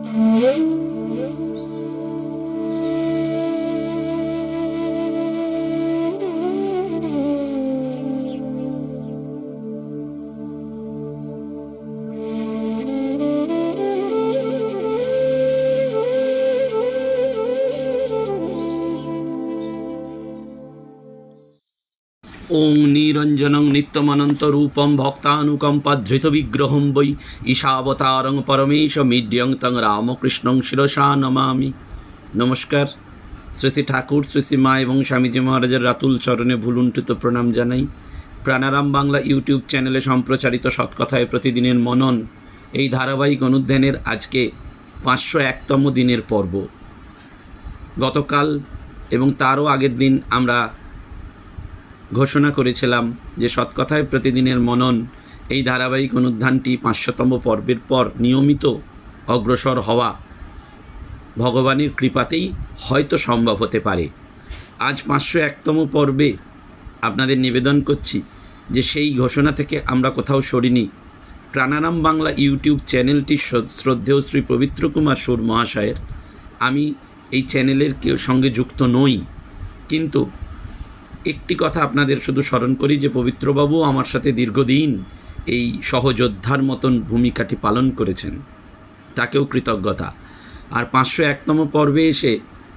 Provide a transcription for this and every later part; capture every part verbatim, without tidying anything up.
ওং নিরঞ্জনং নিত্যমনন্তরূপম ভক্তানুকম্পাধৃতবিগ্রহং বৈ ঈশাবতারং পরমেশমিড্যং তং রামকৃষ্ণং শিরসা নমামি। নমস্কার। শ্রী শ্রী ঠাকুর, শ্রী শ্রী মা এবং স্বামীজি মহারাজের রাতুল চরণে ভুলুণ্ঠিত প্রণাম জানাই। প্রাণারাম বাংলা ইউটিউব চ্যানেলে সম্প্রচারিত সৎকথায় প্রতিদিনের মনন এই ধারাবাহিক অনুধ্যানের আজকে পাঁচশো একতম দিনের পর্ব। গতকাল এবং তারও আগের দিন আমরা ঘোষণা করেছিলাম যে সৎকথায় প্রতিদিনের মনন এই ধারাবাহিক অনুধ্যানটি পাঁচশোতম পর্বের পর নিয়মিত অগ্রসর হওয়া ভগবানের কৃপাতেই হয়তো সম্ভব হতে পারে। আজ পাঁচশো একতম পর্বে আপনাদের নিবেদন করছি যে সেই ঘোষণা থেকে আমরা কোথাও সরিনি। প্রাণারাম বাংলা ইউটিউব চ্যানেলটি শ্রদ্ধেয় শ্রী পবিত্র কুমার সুর মহাশয়ের, আমি এই চ্যানেলের কেউ সঙ্গে যুক্ত নই, কিন্তু একটি কথা আপনাদের শুধু স্মরণ করি যে পবিত্রবাবু আমার সাথে দীর্ঘদিন এই সহযোদ্ধার মতন ভূমিকাটি পালন করেছেন, তাকেও কৃতজ্ঞতা। আর পাঁচশো একতম পর্বে এসে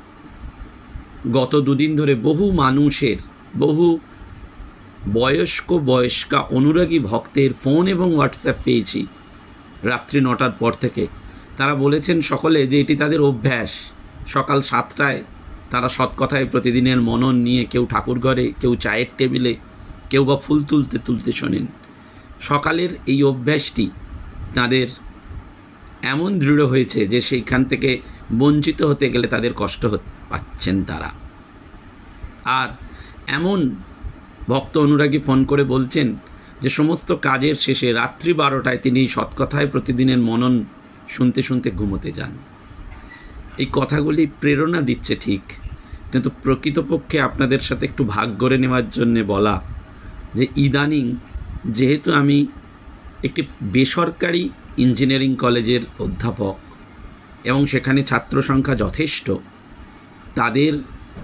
গত দুদিন ধরে বহু মানুষের, বহু বয়স্ক বয়স্কা অনুরাগী ভক্তের ফোন এবং হোয়াটসঅ্যাপ পেয়েছি রাত্রি নটার পর থেকে। তারা বলেছেন সকলে যে এটি তাদের অভ্যাস। সকাল সাতটায় তারা সৎকথায় প্রতিদিনের মনন নিয়ে কেউ ঠাকুর ঘরে, কেউ চায়ের টেবিলে, কেউ বা ফুল তুলতে তুলতে শোনেন। সকালের এই অভ্যাসটি তাদের এমন দৃঢ় হয়েছে যে সেইখান থেকে বঞ্চিত হতে গেলে তাদের কষ্ট পাচ্ছেন তারা। আর এমন ভক্ত অনুরাগী ফোন করে বলছেন যে সমস্ত কাজের শেষে রাত্রি বারোটায় তিনি সৎকথায় প্রতিদিনের মনন শুনতে শুনতে ঘুমোতে যান। এই কথাগুলি প্রেরণা দিচ্ছে ঠিক, কিন্তু প্রকৃতপক্ষে আপনাদের সাথে একটু ভাগ করে নেওয়ার জন্যে বলা যে ইদানিং যেহেতু আমি একটি বেসরকারি ইঞ্জিনিয়ারিং কলেজের অধ্যাপক এবং সেখানে ছাত্র সংখ্যা যথেষ্ট, তাদের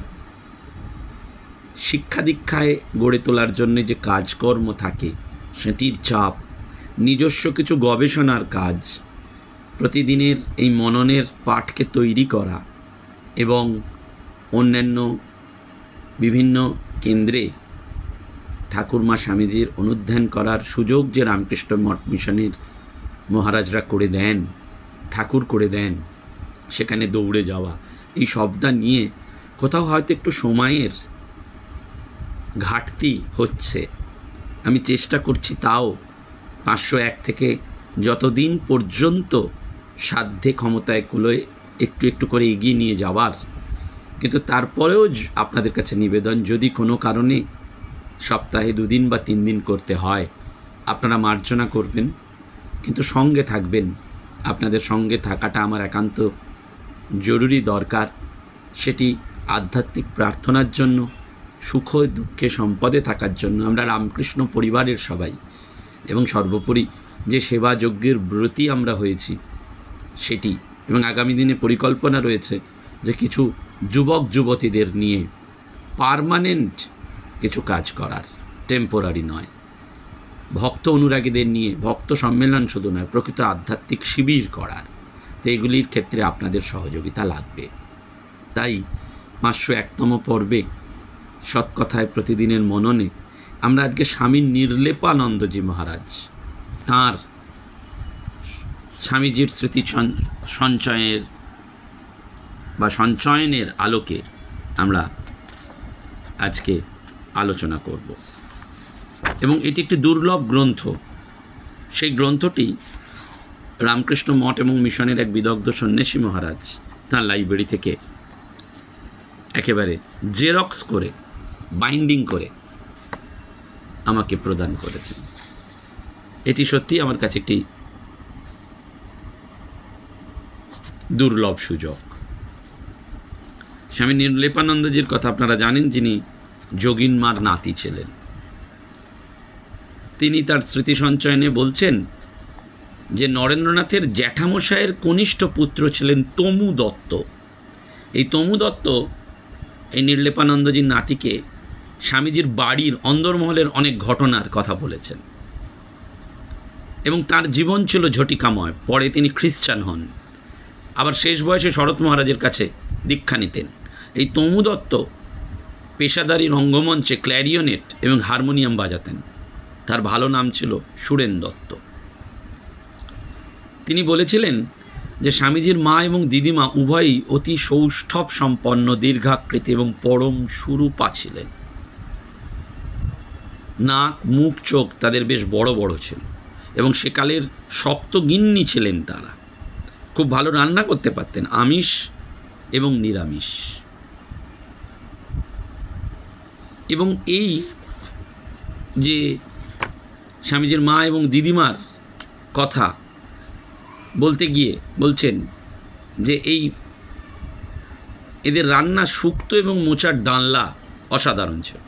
শিক্ষা দীক্ষায় গড়ে তোলার জন্য যে কাজকর্ম থাকে সেটির চাপ, নিজস্ব কিছু গবেষণার কাজ, প্রতিদিনের এই মননের পাঠকে তৈরি করা এবং অন্যান্য বিভিন্ন কেন্দ্রে ঠাকুরমা স্বামীজির অনুধ্যান করার সুযোগ যে রামকৃষ্ণ মঠ মিশনের মহারাজরা করে দেন, ঠাকুর করে দেন, সেখানে দৌড়ে যাওয়া, এই সবটা নিয়ে কোথাও হয়তো একটু সময়ের ঘাটতি হচ্ছে। আমি চেষ্টা করছি তাও পাঁচশো এক থেকে যতদিন পর্যন্ত সাধ্যে ক্ষমতায় কুলোয় একটু একটু করে এগিয়ে নিয়ে যাওয়ার। কিন্তু তারপরেও আপনাদের কাছে নিবেদন, যদি কোনো কারণে সপ্তাহে দুদিন বা তিন দিন করতে হয়, আপনারা মার্জনা করবেন, কিন্তু সঙ্গে থাকবেন। আপনাদের সঙ্গে থাকাটা আমার একান্ত জরুরি দরকার। সেটি আধ্যাত্মিক প্রার্থনার জন্য, সুখ দুঃখে সম্পদে থাকার জন্য। আমরা রামকৃষ্ণ পরিবারের সবাই, এবং সর্বোপরি যে সেবা যজ্ঞের ব্রতী আমরা হয়েছি সেটি, এবং আগামী দিনে পরিকল্পনা রয়েছে যে কিছু যুবক যুবতীদের নিয়ে পার্মানেন্ট কিছু কাজ করার, টেম্পোরারি নয়, ভক্ত অনুরাগীদের নিয়ে ভক্ত সম্মেলন শুধু নয়, প্রকৃত আধ্যাত্মিক শিবির করার। তো এগুলির ক্ষেত্রে আপনাদের সহযোগিতা লাগবে। তাই পাঁচশো একতম পর্বে সৎকথায় প্রতিদিনের মননে আমরা আজকে স্বামী নির্লেপানন্দজি মহারাজ, তাঁর স্বামীজির স্মৃতি সঞ্চয়ের বা সঞ্চয়নের আলোকে আমরা আজকে আলোচনা করব। এবং এটি একটি দুর্লভ গ্রন্থ। সেই গ্রন্থটি রামকৃষ্ণ মঠ এবং মিশনের এক বিদগ্ধ সন্ন্যাসী মহারাজ তাঁর লাইব্রেরি থেকে একেবারে জেরক্স করে, বাইন্ডিং করে আমাকে প্রদান করেছেন। এটি সত্যি আমার কাছে একটি দুর্লভ সুযোগ। স্বামী নির্লেপানন্দজির কথা আপনারা জানেন, যিনি যোগিনমার নাতি ছিলেন। তিনি তার স্মৃতি সঞ্চয়নে বলছেন যে নরেন্দ্রনাথের জ্যাঠামশায়ের কনিষ্ঠ পুত্র ছিলেন তমু দত্ত। এই তমু দত্ত এই নির্লেপানন্দজির নাতিকে স্বামীজির বাড়ির অন্দরমহলের অনেক ঘটনার কথা বলেছেন এবং তার জীবন ছিল ঝটিকাময়। পরে তিনি খ্রিস্টান হন, আবার শেষ বয়সে শরৎ মহারাজের কাছে দীক্ষা নিতেন। এই তমু দত্ত পেশাদারি রঙ্গমঞ্চে ক্ল্যারিওনেট এবং হারমোনিয়াম বাজাতেন। তার ভালো নাম ছিল সুরেন দত্ত। তিনি বলেছিলেন যে স্বামীজির মা এবং দিদিমা উভয়ই অতি সৌষ্ঠব সম্পন্ন, দীর্ঘাকৃতি এবং পরম সুরূপা ছিলেন। নাক, মুখ, চোখ তাদের বেশ বড় বড় ছিল এবং সেকালের শক্ত গিন্নি ছিলেন তারা। খুব ভালো রান্না করতে পারতেন, আমিষ এবং নিরামিষ। এবং এই যে স্বামীজির মা এবং দিদিমার কথা বলতে গিয়ে বলছেন যে এই এদের রান্না শুক্তো এবং মোচার ডালনা অসাধারণ ছিল।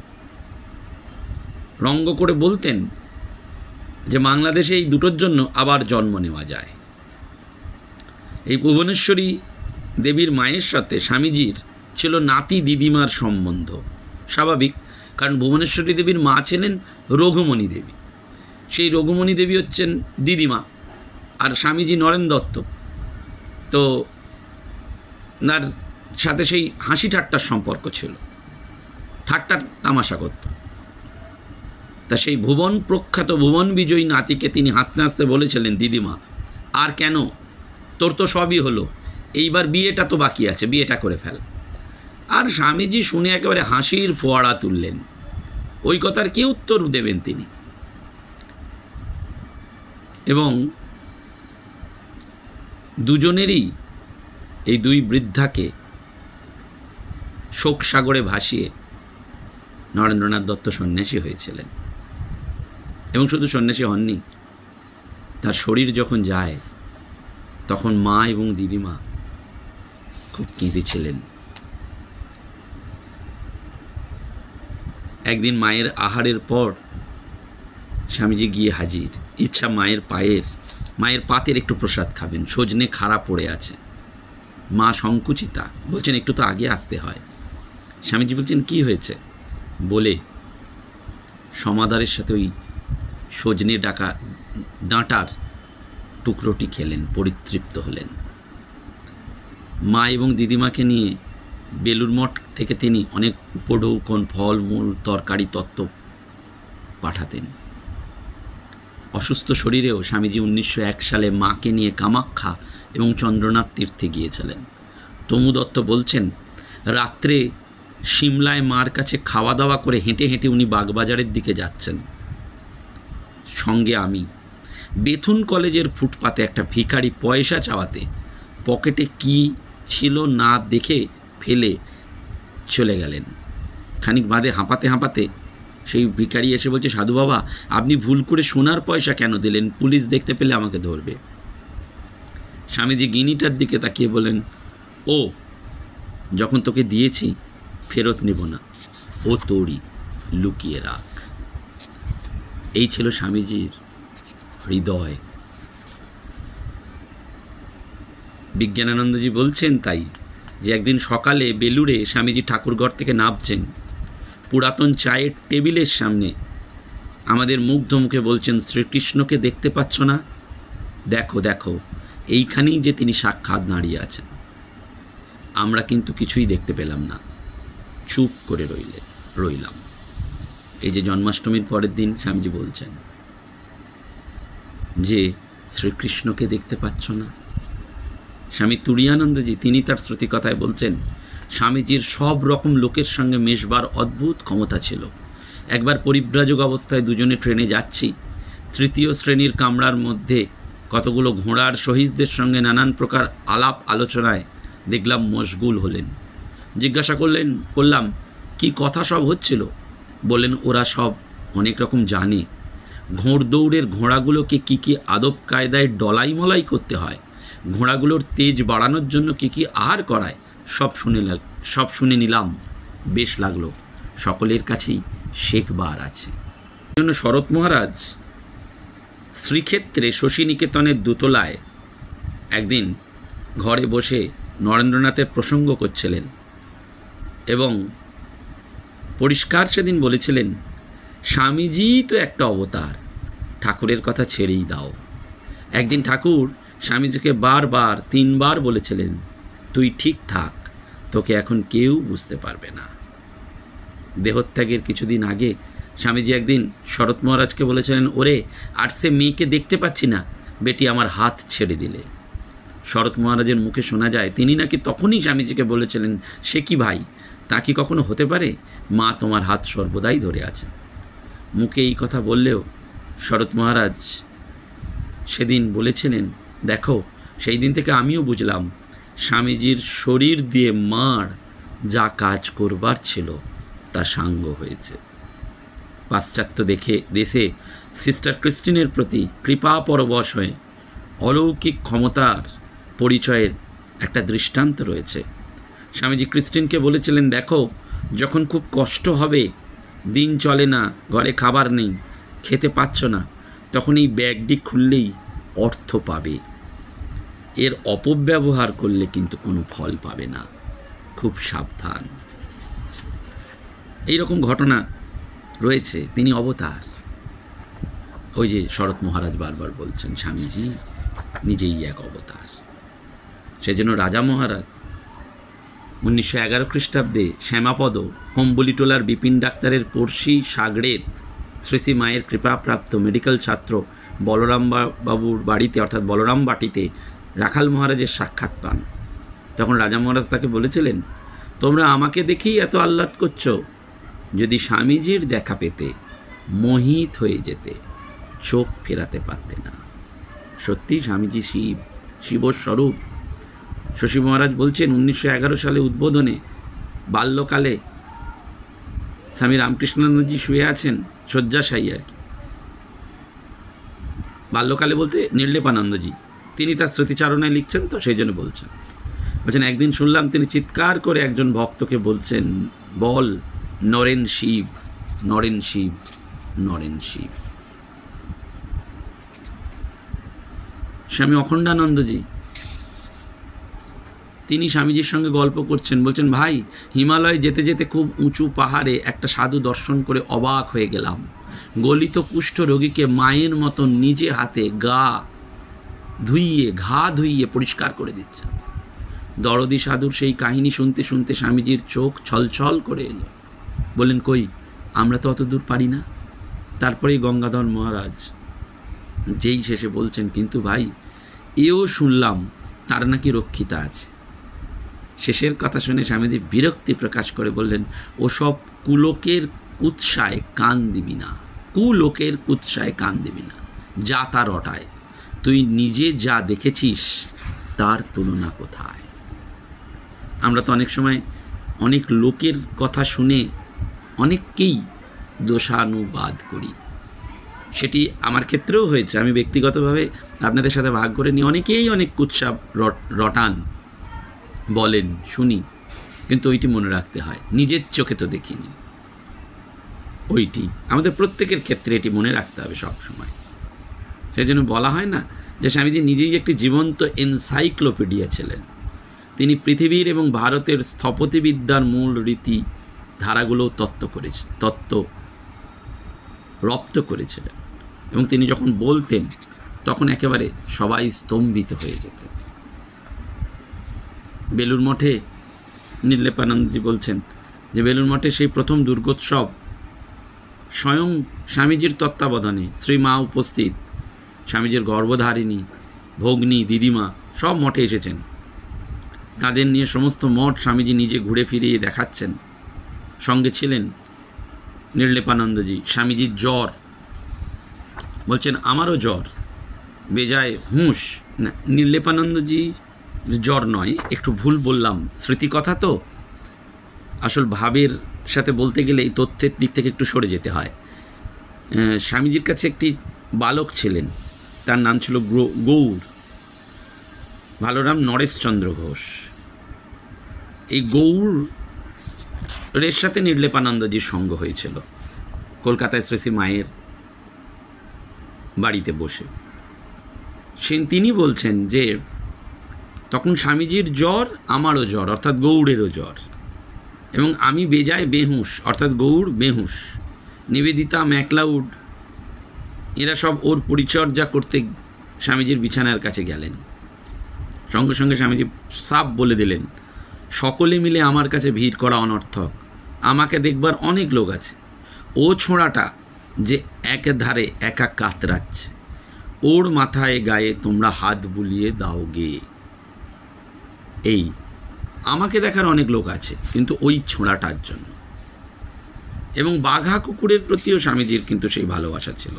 রঙ্গ করে বলতেন যে বাংলাদেশে এই দুটোর জন্য আবার জন্ম নেওয়া যায়। এই ভুবনেশ্বরী দেবীর মায়ের সাথে স্বামীজির ছিল নাতি দিদিমার সম্বন্ধ। স্বাভাবিক, কারণ ভুবনেশ্বরী দেবীর মা ছিলেন রঘুমণি দেবী। সেই রঘুমণি দেবী হচ্ছেন দিদিমা, আর স্বামীজি নরেন দত্ত, তো তার সাথে সেই হাসি ঠাট্টার সম্পর্ক ছিল, ঠাট্টার তামাশা করত। তা সেই ভুবন প্রখ্যাত ভুবন বিজয়ী নাতিকে তিনি হাসতে হাসতে বলেছিলেন, দিদিমা আর কেন, তোর তো সবই হলো, এইবার বিয়েটা তো বাকি আছে, বিয়েটা করে ফেল। আর স্বামীজি শুনে একেবারে হাসির ফোয়ারা তুললেন। ওই কথার কি উত্তর দেবেন তিনি? এবং দুজনেরই এই দুই বৃদ্ধাকে শোক সাগরে ভাসিয়ে নরেন্দ্রনাথ দত্ত সন্ন্যাসী হয়েছিলেন। এবং শুধু সন্ন্যাসী হননি, তার শরীর যখন যায় তখন মা এবং দিদিমা খুব কেঁদেছিলেন। একদিন মায়ের আহারের পর স্বামীজি গিয়ে হাজির, ইচ্ছা মায়ের পায়ের মায়ের পাতের একটু প্রসাদ খাবেন। সজনে খাড়া পড়ে আছে, মা সংকুচিতা, বলছেন একটু তো আগে আসতে হয়। স্বামীজি বলছেন কি হয়েছে, বলে সমাদরের সাথে ওই সজনে ডাকা ডাঁটার টুকরোটি খেলেন, পরিতৃপ্ত হলেন। মা এবং দিদিমাকে নিয়ে বেলুর মঠ থেকে তিনি অনেক উপঢৌকন, ফলমূল, তরকারি তত্ত্ব পাঠাতেন। অসুস্থ শরীরেও স্বামীজি উনিশশো এক সালে মাকে নিয়ে কামাখ্যা এবং চন্দ্রনাথ তীর্থে গিয়েছিলেন। তমু দত্ত বলছেন, রাত্রে সিমলায় মার কাছে খাওয়া দাওয়া করে হেঁটে হেঁটে উনি বাগবাজারের দিকে যাচ্ছেন, সঙ্গে আমি। বেথুন কলেজের ফুটপাতে একটা ভিখারি পয়সা চাওয়াতে পকেটে কি ছিল না দেখে ফেলে চলে গেলেন। খানিক বাদে হাঁপাতে হাঁপাতে সেই ভিখারি এসে বলছে, সাধু বাবা আপনি ভুল করে সোনার পয়সা কেন দিলেন, পুলিশ দেখতে পেলে আমাকে ধরবে। স্বামীজি গিনিটার দিকে তাকিয়ে বলেন, ও যখন তোকে দিয়েছি ফেরত নেব না, ও তোরই, লুকিয়ে রাখ। এই ছিল স্বামীজির হৃদয়। বিজ্ঞানানন্দজি বলছেন তাই যে একদিন সকালে বেলুড়ে স্বামীজি ঠাকুরঘর থেকে নামছেন, পুরাতন চায়ের টেবিলের সামনে আমাদের মুগ্ধ মুখে বলছেন, শ্রীকৃষ্ণকে দেখতে পাচ্ছ না, দেখো দেখো এইখানেই যে তিনি সাক্ষাৎ দাঁড়িয়ে আছেন। আমরা কিন্তু কিছুই দেখতে পেলাম না, চুপ করে রইলে রইলাম। এই যে জন্মাষ্টমীর পরের দিন স্বামীজি বলছেন যে শ্রীকৃষ্ণকে দেখতে পাচ্ছ না। স্বামী তুরীয়ানন্দজি তিনি তার শ্রুতিকথায় বলছেন, স্বামীজির সব রকম লোকের সঙ্গে মেশবার অদ্ভুত ক্ষমতা ছিল। একবার পরিব্রাজক অবস্থায় দুজনে ট্রেনে যাচ্ছি, তৃতীয় শ্রেণীর কামরার মধ্যে কতগুলো ঘোড়ার শহীদদের সঙ্গে নানান প্রকার আলাপ আলোচনায় দেখলাম মশগুল হলেন। জিজ্ঞাসা করলেন করলাম কি কথা সব হচ্ছিল? বললেন, ওরা সব অনেক রকম জানে, ঘোড়দৌড়ের ঘোড়াগুলোকে কি কি আদব কায়দায় ডলাই মলাই করতে হয়, ঘোড়াগুলোর তেজ বাড়ানোর জন্য কি কি আহার করায়, সব শুনে সব শুনে নিলাম, বেশ লাগলো। সকলের কাছেই শেখবার আছে। জন্য শরৎ মহারাজ শ্রীক্ষেত্রে শশীনিকেতনের দোতলায় একদিন ঘরে বসে নরেন্দ্রনাথের প্রসঙ্গ করছিলেন এবং পরিষ্কার সেদিন বলেছিলেন, স্বামীজি তো একটা অবতার, ঠাকুরের কথা ছেড়েই দাও। একদিন ঠাকুর স্বামীজিকে বারবার তিনবার বলেছিলেন, তুই ঠিক থাক, তোকে এখন কেউ বুঝতে পারবে না। দেহত্যাগের কিছুদিন আগে স্বামীজি একদিন শরৎ মহারাজকে বলেছিলেন, ওরে আর সে মেয়েকে দেখতে পাচ্ছি না, বেটি আমার হাত ছেড়ে দিলে। শরৎ মহারাজের মুখে শোনা যায় তিনি নাকি তখনই স্বামীজিকে বলেছিলেন, সে কি ভাই, তা কি কখনো হতে পারে, মা তোমার হাত সর্বদাই ধরে আছে। মুখে এই কথা বললেও শরৎ মহারাজ সেদিন বলেছিলেন, দেখো সেই দিন থেকে আমিও বুঝলাম স্বামীজির শরীর দিয়ে মার যা কাজ করবার ছিল তা সাঙ্গ হয়েছে। পাশ্চাত্য দেখে দেশে সিস্টার ক্রিস্টিনের প্রতি কৃপা পরবশ হয়ে অলৌকিক ক্ষমতার পরিচয়ের একটা দৃষ্টান্ত রয়েছে। স্বামীজি ক্রিস্টিনকে বলেছিলেন, দেখো যখন খুব কষ্ট হবে, দিন চলে না, ঘরে খাবার নেই, খেতে পাচ্ছ না, তখন এই ব্যাগটি খুললেই অর্থ পাবে, এর অপব্যবহার করলে কিন্তু কোনো ফল পাবে না, খুব সাবধান। এই রকম ঘটনা রয়েছে। তিনি অবতার। ওই যে শরৎ মহারাজ বারবার বলছেন, স্বামীজি নিজেই এক অবতার। সেজন্য রাজা মহারাজ উনিশশো এগারো খ্রিস্টাব্দে শ্যামাপদ কম্বলিটোলার বিপিন ডাক্তারের পড়শি সাগরেদ শ্রী শ্রী মায়ের কৃপাপ্রাপ্ত মেডিকেল ছাত্র বলরাম বাবুর বাড়িতে অর্থাৎ বলরাম বাটিতে রাখাল মহারাজের সাক্ষাৎ পান। তখন রাজা মহারাজ তাকে বলেছিলেন, তোমরা আমাকে দেখেই এত আহ্লাদ করছো, যদি স্বামীজির দেখা পেতে মোহিত হয়ে যেতে, চোখ ফেরাতে পারতে না। সত্যি স্বামীজি শিব, শিবস্বরূপ। শশী মহারাজ বলছেন, উনিশশো এগারো সালে উদ্বোধনে বাল্যকালে স্বামী রামকৃষ্ণানন্দজি শুয়ে আছেন শয্যাশায়ী আর কি। বাল্যকালে বলতে নির্লেপানন্দজি, তিনি তার স্মৃতিচারণায় লিখছেন, তো সেই জন্য বলছেন। বলছেন, একদিন শুনলাম তিনি চিৎকার করে একজন ভক্তকে বলছেন, বল নরেন শিব, নরেন শিব, নরেন শিব। স্বামী অখণ্ডানন্দজি তিনি স্বামীজির সঙ্গে গল্প করছেন, বলছেন, ভাই হিমালয়ে যেতে যেতে খুব উঁচু পাহাড়ে একটা সাধু দর্শন করে অবাক হয়ে গেলাম। গলিত কুষ্ঠ রোগীকে মায়ের মতো নিজে হাতে গা ধুইয়ে ঘা ধুইয়ে পরিষ্কার করে দিচ্ছেন। দরদি সাধুর সেই কাহিনী শুনতে শুনতে স্বামীজির চোখ ছলছল করে এলো। বললেন, কই আমরা তো অত দূর পারি না। তারপরেই গঙ্গাধর মহারাজ যেই শেষে বলছেন, কিন্তু ভাই এও শুনলাম তার নাকি রক্ষিতা আছে। শেষের কথা শুনে স্বামীজি বিরক্তি প্রকাশ করে বললেন, ওসব কুলোকের কুৎসায় কান দিবি না, কুলোকের কুৎসায় কান দিবি না, যা তার অটায়, তুই নিজে যা দেখেছিস তার তুলনা কোথায়। আমরা তো অনেক সময় অনেক লোকের কথা শুনে অনেককেই দোষানুবাদ করি। সেটি আমার ক্ষেত্রেও হয়েছে। আমি ব্যক্তিগতভাবে আপনাদের সাথে ভাগ করে নিই, অনেকেই অনেক কুৎসা রটান, বলেন, শুনি, কিন্তু ওইটি মনে রাখতে হয়, নিজের চোখে তো দেখিনি। ওইটি আমাদের প্রত্যেকের ক্ষেত্রে এটি মনে রাখতে হবে সব সময়। সেই জন্য বলা হয় না যে স্বামীজি নিজেই একটি জীবন্ত এনসাইক্লোপিডিয়া ছিলেন। তিনি পৃথিবীর এবং ভারতের স্থপতিবিদ্যার মূল রীতি ধারাগুলো তত্ত্ব করেছে তত্ত্ব রপ্ত করেছিলেন, এবং তিনি যখন বলতেন তখন একেবারে সবাই স্তম্ভিত হয়ে যেতেন। বেলুর মঠে নির্লেপানন্দজি বলছেন যে বেলুর মঠে সেই প্রথম দুর্গোৎসব স্বয়ং স্বামীজির তত্ত্বাবধানে শ্রী মা উপস্থিত, স্বামীজির গর্ভধারিণী ভগ্নী দিদিমা সব মঠে এসেছেন। তাদের নিয়ে সমস্ত মঠ স্বামীজি নিজে ঘুরে ফিরিয়ে দেখাচ্ছেন। সঙ্গে ছিলেন নির্লেপানন্দজি। স্বামীজির জ্বর, বলছেন আমারও জ্বর, বেজায় হুঁশ। না, নির্লেপানন্দজি জ্বর নয়, একটু ভুল বললাম, স্মৃতি কথা তো, আসল ভাবের সাথে বলতে গেলে এই তথ্যের দিক থেকে একটু সরে যেতে হয়। স্বামীজির কাছে একটি বালক ছিলেন, তার নাম ছিল গৌর, ভালো নাম নরেশচন্দ্র ঘোষ। এই গৌরের সাথে নির্লেপানন্দজির সঙ্গ হয়েছিল কলকাতায় শ্রী শ্রী মায়ের বাড়িতে বসে। সে তিনি বলছেন যে তখন স্বামীজির জ্বর, আমারও জ্বর, অর্থাৎ গৌড়েরও জ্বর, এবং আমি বেজায় বেহুঁশ, অর্থাৎ গৌড় বেহুঁশ। নিবেদিতা, ম্যাকলাউড এরা সব ওর পরিচর্যা করতে স্বামীজির বিছানার কাছে গেলেন। সঙ্গে সঙ্গে স্বামীজি সাপ বলে দিলেন, সকলে মিলে আমার কাছে ভিড় করা অনর্থক, আমাকে দেখবার অনেক লোক আছে। ও ছোঁড়াটা যে এক ধারে একা কাতরাচ্ছে, ওর মাথায় গায়ে তোমরা হাত বুলিয়ে দাও গে। এই আমাকে দেখার অনেক লোক আছে, কিন্তু ওই ছোঁড়াটার জন্য। এবং বাঘা কুকুরের প্রতিও স্বামীজির কিন্তু সেই ভালোবাসা ছিল।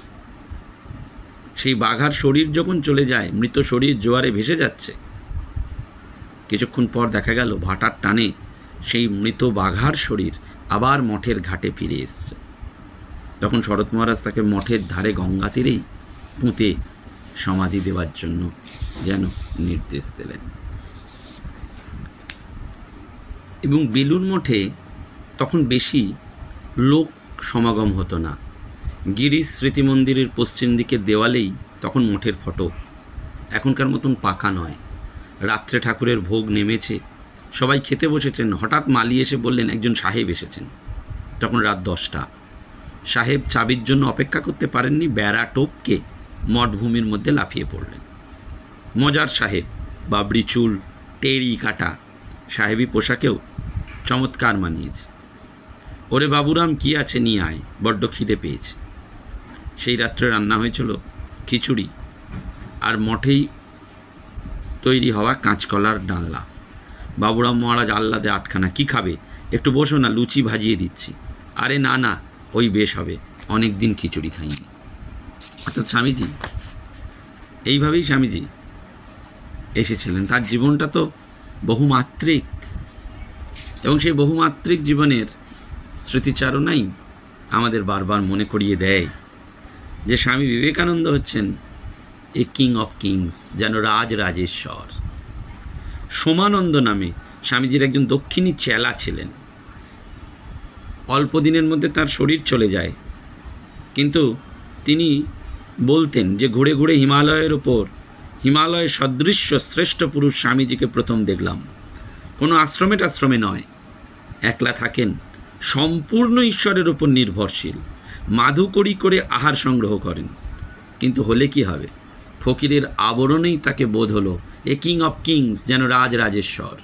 সেই বাঘার শরীর যখন চলে যায়, মৃত শরীর জোয়ারে ভেসে যাচ্ছে, কিছুক্ষণ পর দেখা গেল ভাটার টানে সেই মৃত বাঘার শরীর আবার মঠের ঘাটে ফিরে এসছে। তখন শরৎ মহারাজ তাকে মঠের ধারে গঙ্গা তীরেই পুঁতে সমাধি দেওয়ার জন্য যেন নির্দেশ দিলেন। এবং বেলুর মঠে তখন বেশি লোক সমাগম হতো না। গিরিশ স্মৃতি মন্দিরের পশ্চিম দিকের দেওয়ালেই তখন মঠের ফটক, এখনকার মতন পাকা নয়। রাত্রে ঠাকুরের ভোগ নেমেছে, সবাই খেতে বসেছেন, হঠাৎ মালি এসে বললেন একজন সাহেব এসেছেন। তখন রাত দশটা। সাহেব চাবির জন্য অপেক্ষা করতে পারেননি, বেড়া টোপকে মঠভূমির মধ্যে লাফিয়ে পড়লেন। মজার সাহেব, বাবড়ি চুল, টেরি কাটা, সাহেবী পোশাকেও চমৎকার মানিয়েছে। ওরে বাবুরাম, কি আছে নিয়ে আয়, বড্ড খিদে পেয়েছে। সেই রাত্রে রান্না হয়েছিল খিচুড়ি আর মঠেই তৈরি হওয়া কাঁচকলার ডালনা। বাবুরাম মহারাজ আহ্লাদে আটখানা, কি খাবে? একটু বসো না, লুচি ভাজিয়ে দিচ্ছি। আরে না না, ওই বেশ হবে, অনেক দিন খিচুড়ি খাইনি। অর্থাৎ স্বামীজি এইভাবেই স্বামীজি এসেছিলেন। তার জীবনটা তো বহুমাত্রিক, এবং সেই বহুমাত্রিক জীবনের স্মৃতিচারণাই আমাদের বারবার মনে করিয়ে দেয় যে স্বামী বিবেকানন্দ হচ্ছেন এ কিং অফ কিংস, যেন রাজ রাজেশ্বর। সোমানন্দ নামে স্বামীজির একজন দক্ষিণী চেলা ছিলেন। অল্প দিনের মধ্যে তার শরীর চলে যায়, কিন্তু তিনি বলতেন যে ঘুরে ঘুরে হিমালয়ের ওপর হিমালয়ের সদৃশ্য শ্রেষ্ঠ পুরুষ স্বামীজিকে প্রথম দেখলাম। কোনো আশ্রমে টাশ্রমে নয়, একলা থাকেন, সম্পূর্ণ ঈশ্বরের ওপর নির্ভরশীল, মাধুকরী করে আহার সংগ্রহ করেন। কিন্তু হলে কি হবে, ফকিরের আবরণেই তাকে বোধ হলো এ কিং অফ কিংস, যেন রাজ রাজেশ্বর।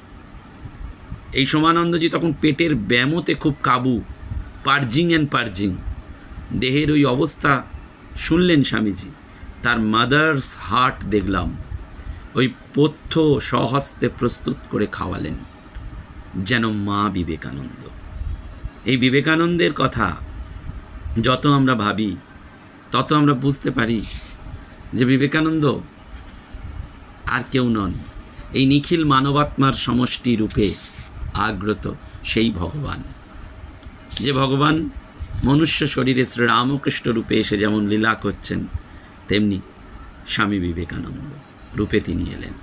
এই সোমানন্দজি তখন পেটের ব্যামোতে খুব কাবু, পার্জিং অ্যান্ড পার্জিং। দেহের ওই অবস্থা শুনলেন স্বামীজি, তার মাদার্স হার্ট দেখলাম, ওই পথ্য স্বহস্তে প্রস্তুত করে খাওয়ালেন, যেন মা বিবেকানন্দ। এই বিবেকানন্দের কথা যত আমরা ভাবি তত আমরা বুঝতে পারি যে বিবেকানন্দ আর কেউ নন, এই নিখিল মানবাত্মার সমষ্টি রূপে আগ্রত সেই ভগবান, যে ভগবান মনুষ্য শরীরে শ্রীরামকৃষ্ণ রূপে এসে যেমন লীলা করছেন, তেমনি স্বামী বিবেকানন্দ রূপে তিনি এলেন।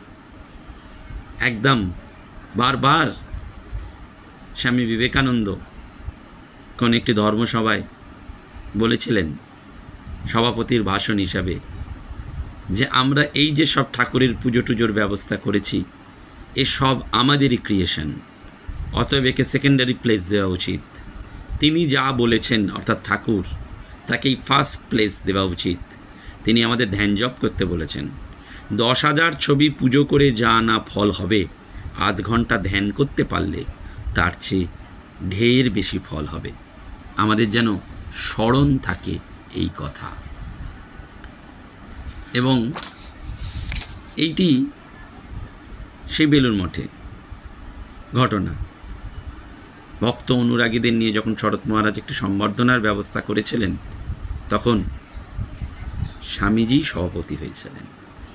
একদম বারবার স্বামী বিবেকানন্দ কোন একটি ধর্মসভায় বলেছিলেন সভাপতির ভাষণ হিসাবে যে আমরা এই যে সব ঠাকুরের পুজো টুজোর ব্যবস্থা করেছি, এ সব আমাদেরই ক্রিয়েশন, অতএব একে সেকেন্ডারি প্লেস দেওয়া উচিত। তিনি যা বলেছেন, অর্থাৎ ঠাকুর, তাকেই ফার্স্ট প্লেস দেওয়া উচিত। তিনি আমাদের ধ্যান জপ করতে বলেছেন। দশ হাজার ছবি পুজো করে যা না ফল হবে, আধ ঘন্টা ধ্যান করতে পারলে তার চেয়ে ঢের বেশি ফল হবে। আমাদের যেন স্মরণ থাকে এই কথা। এবং এইটি সেই বেলুর মঠে ঘটনা। ভক্ত অনুরাগীদের নিয়ে যখন শরৎ মহারাজ একটি সম্বর্ধনার ব্যবস্থা করেছিলেন, তখন স্বামীজি সভাপতি হয়েছিলেন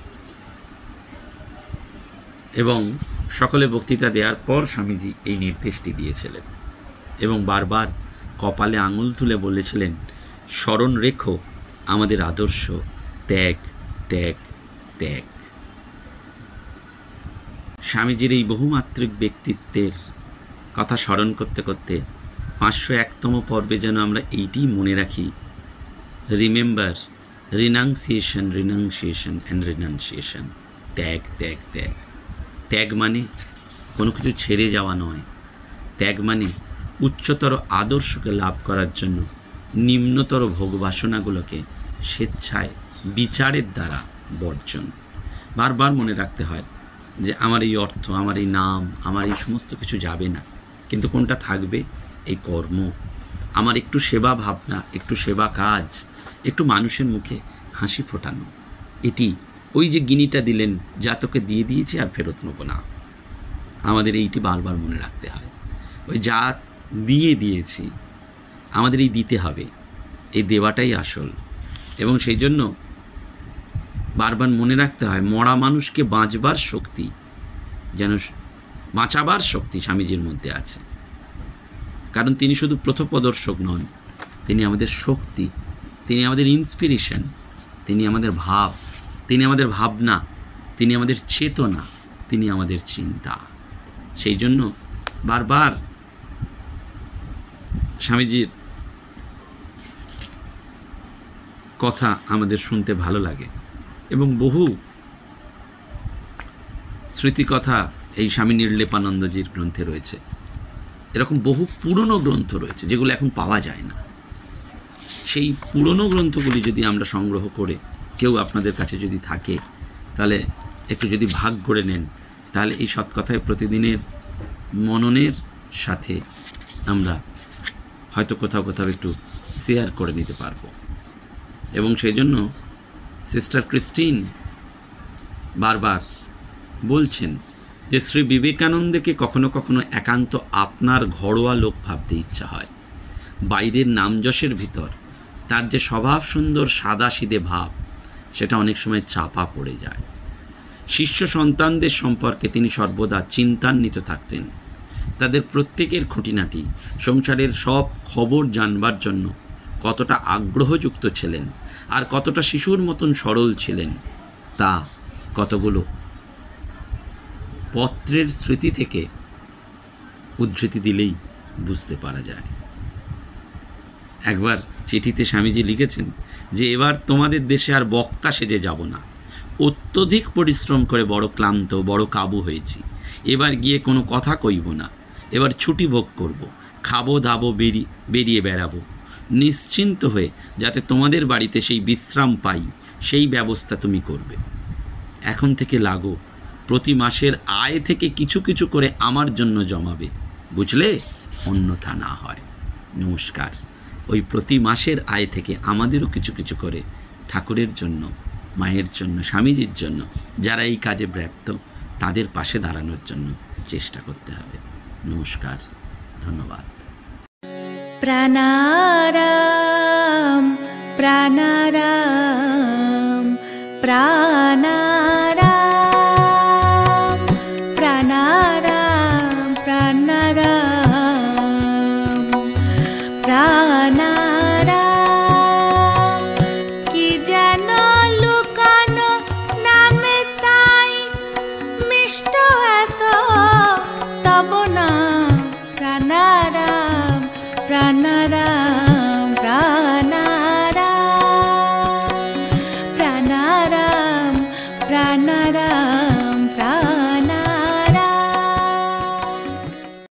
এবং সকলে বক্তৃতা দেওয়ার পর স্বামীজি এই নির্দেশটি দিয়েছিলেন এবং বারবার কপালে আঙুল তুলে বলেছিলেন, স্মরণ রেখো আমাদের আদর্শ, ত্যাগ ত্যাগ ত্যাগ। স্বামীজির এই বহুমাত্রিক ব্যক্তিত্বের কথা স্মরণ করতে করতে পাঁচশো একতম পর্বে যেন আমরা এইটি মনে রাখি, remember renunciation, renunciation and renunciation. ত্যাগ, ত্যাগ, ত্যাগ। ত্যাগ মানে কোনো কিছু ছেড়ে যাওয়া নয়। ত্যাগ মানে উচ্চতর আদর্শকে লাভ করার জন্য নিম্নতর ভোগবাসনাগুলোকে স্বেচ্ছায় বিচারের দ্বারা বর্জন। বারবার মনে রাখতে হয় যে আমার এই অর্থ, আমার এই নাম, আমার এই সমস্ত কিছু যাবে না, কিন্তু কোনটা থাকবে? এই কর্ম। আমার একটু সেবা ভাবনা, একটু সেবা কাজ, একটু মানুষের মুখে হাসি ফোটানো, এটি ওই যে গিনিটা দিলেন, যা তোকে দিয়ে দিয়েছি আর ফেরত নেব না। আমাদের এইটি বারবার মনে রাখতে হয়। ওই যা দিয়ে দিয়েছি আমাদের এই দিতে হবে, এই দেওয়াটাই আসল। এবং সেই জন্য বারবার মনে রাখতে হয় মরা মানুষকে বাঁচবার শক্তি, যেন বাঁচাবার শক্তি স্বামীজির মধ্যে আছে। কারণ তিনি শুধু পথপ্রদর্শক নন, তিনি আমাদের শক্তি, তিনি আমাদের ইন্সপিরেশন, তিনি আমাদের ভাব, তিনি আমাদের ভাবনা, তিনি আমাদের চেতনা, তিনি আমাদের চিন্তা। সেই জন্য বারবার স্বামীজির কথা আমাদের শুনতে ভালো লাগে এবং বহু স্মৃতিকথা এই স্বামী নির্লেপানন্দজির গ্রন্থে রয়েছে। এরকম বহু পুরনো গ্রন্থ রয়েছে যেগুলো এখন পাওয়া যায় না। সেই পুরনো গ্রন্থগুলি যদি আমরা সংগ্রহ করে, কেউ আপনাদের কাছে যদি থাকে, তাহলে একটু যদি ভাগ করে নেন, তাহলে এই সৎকথায় প্রতিদিনের মননের সাথে আমরা হয়তো কোথাও কোথাও একটু শেয়ার করে নিতে পারবো। এবং সেই জন্য সিস্টার ক্রিস্টিন বারবার বলছেন যে শ্রী বিবেকানন্দকে কখনো কখনো একান্ত আপনার ঘরোয়া লোক ভাবতে ইচ্ছা হয়। বাইরের নামযশের ভিতর তার যে স্বভাব সুন্দর সাদাসিধে ভাব, সেটা অনেক সময় চাপা পড়ে যায়। শিষ্য সন্তানদের সম্পর্কে তিনি সর্বদা চিন্তান্বিত থাকতেন। তাদের প্রত্যেকের খুঁটিনাটি সংসারের সব খবর জানবার জন্য কতটা আগ্রহযুক্ত ছিলেন আর কতটা শিশুর মতন সরল ছিলেন, তা কতগুলো পত্রের স্মৃতি থেকে উদ্ধৃতি দিলেই বুঝতে পারা যায়। একবার চিঠিতে স্বামীজি লিখেছেন যে এবার তোমাদের দেশে আর বক্তা সেজে যাব না। অত্যধিক পরিশ্রম করে বড় ক্লান্ত, বড় কাবু হয়েছি। এবার গিয়ে কোনো কথা কইব না। এবার ছুটি ভোগ করব, খাবো দাবো, বেরিয়ে বেরিয়ে বেড়াবো নিশ্চিন্ত হয়ে, যাতে তোমাদের বাড়িতে সেই বিশ্রাম পাই, সেই ব্যবস্থা তুমি করবে। এখন থেকে লাগো, প্রতি মাসের আয় থেকে কিছু কিছু করে আমার জন্য জমাবে, বুঝলে? অন্যথা না হয়। নমস্কার। ওই প্রতি মাসের আয় থেকে আমাদেরও কিছু কিছু করে ঠাকুরের জন্য, মায়ের জন্য, স্বামীজির জন্য, যারা এই কাজে ব্যাপ্ত, তাদের পাশে দাঁড়ানোর জন্য চেষ্টা করতে হবে। নমস্কার, ধন্যবাদ। প্রাণারাম প্রাণারাম প্রাণা